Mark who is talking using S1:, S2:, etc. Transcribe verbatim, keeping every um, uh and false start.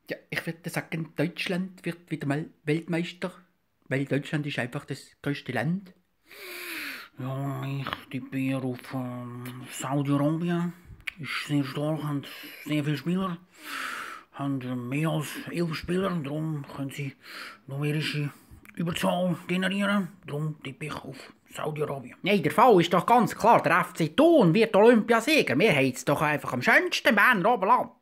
S1: Ja, ich würde sagen, Deutschland wird wieder mal Weltmeister, weil Deutschland ist einfach das größte Land.
S2: Ja, ich tippe auf ähm, Saudi-Arabien. Ist sehr stark, haben sehr viele Spieler. Haben äh, mehr als elf Spieler. Darum können sie numerische Überzahl generieren. Darum tippe ich auf Saudi-Arabien.
S1: Nein, der Fall ist doch ganz klar, der F C Thun wird Olympiasieger. Wir haben es doch einfach am schönsten Berner Oberland.